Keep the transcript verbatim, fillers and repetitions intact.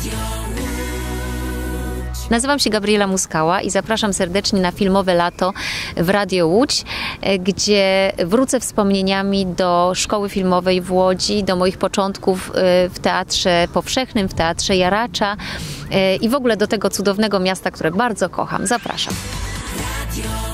Nazywam się Gabriela Muskała i zapraszam serdecznie na filmowe lato w Radio Łódź, gdzie wrócę wspomnieniami do szkoły filmowej w Łodzi, do moich początków w Teatrze Powszechnym, w Teatrze Jaracza i w ogóle do tego cudownego miasta, które bardzo kocham. Zapraszam.